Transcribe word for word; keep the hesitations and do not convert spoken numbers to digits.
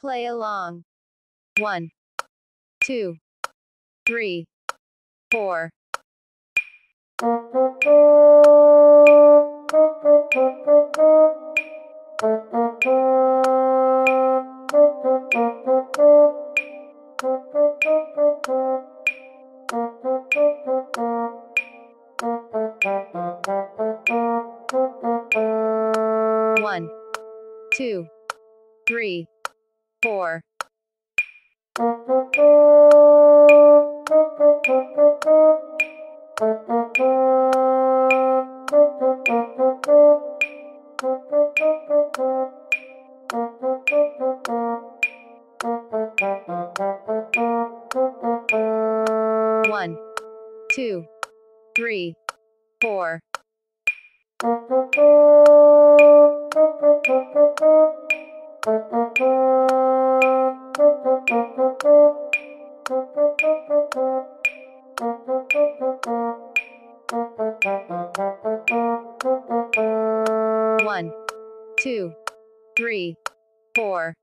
play along. One, two, three, four. One, two, three, four. One, two, three, four. One, two, three, four.